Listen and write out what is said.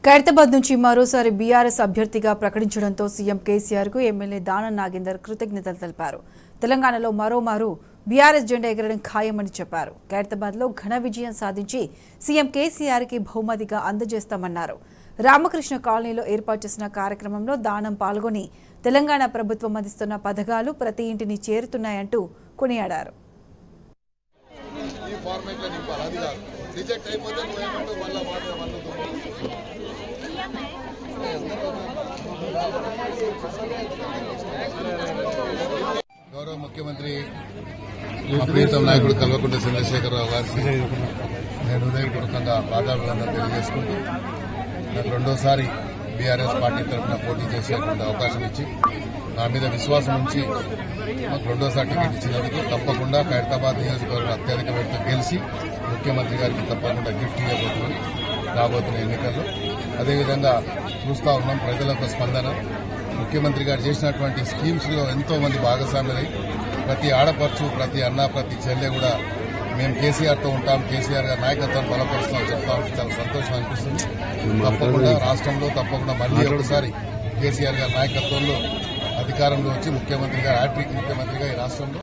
ఖైరతాబాద్ నుంచి మరోసారి బీఆర్ఎస్ అభ్యర్థిగా ప్రకటించడంతో సీఎం కేసీఆర్ కు ఎమ్మెల్యే దానం నాగేందర్ కృతజ్ఞతలు తెలిపారు. తెలంగాణలో మరోమారు బీఆర్ఎస్ జెండా ఎగరడం ఖాయమని చెప్పారు. ఖైరతాబాద్ లో ఘన విజయం సాధించి సీఎం కేసీఆర్ కి బహుమతిగా అందజేస్తామన్నారు. రామకృష్ణ కాలనీలో ఏర్పాటు చేసిన కార్యక్రమంలో దానం పాల్గొని తెలంగాణ ప్రభుత్వం అందిస్తున్న పథకాలు ప్రతి ఇంటిని చేరుతున్నాయంటూ కొనియాడారు. గౌరవ ముఖ్యమంత్రి మా ప్రియతమ నాయకుడు కల్వకుంట్ల చంద్రశేఖరరావు గారికి నేను హృదయపూర్వకంగా పాదాభివందనలు తెలియజేసుకుంటూ నాకు రెండోసారి బీఆర్ఎస్ పార్టీ తరఫున పోటీ చేసేటువంటి అవకాశం ఇచ్చి నా మీద విశ్వాసం ఉంచి మాకు రెండోసారి టికెట్ ఇచ్చినందుకు తప్పకుండా ఖైరతాబాద్ నియోజకవర్గం అత్యధిక వ్యక్తి గెలిచి ముఖ్యమంత్రి గారికి తప్పకుండా గిఫ్ట్ ఇవ్వబోతున్నాం రాబోతున్న ఎన్నికల్లో. అదేవిధంగా చూస్తూ ఉన్నాం ప్రజల యొక్క స్పందన. ముఖ్యమంత్రి గారు చేసినటువంటి స్కీమ్స్ లో ఎంతో మంది భాగస్వాములై ప్రతి ఆడపడుచు, ప్రతి అన్న, ప్రతి చెల్లె కూడా మేము కేసీఆర్తో ఉంటాం, కేసీఆర్ గారి నాయకత్వాన్ని బలపరుస్తామని చెప్తా ఉంటే చాలా సంతోషం అనిపిస్తుంది. తప్పకుండా రాష్ట్రంలో తప్పకుండా మళ్లీ ఒకసారి కేసీఆర్ గారి నాయకత్వంలో అధికారంలో వచ్చి ముఖ్యమంత్రిగా హ్యాట్రిక్ ముఖ్యమంత్రిగా ఈ రాష్ట్రంలో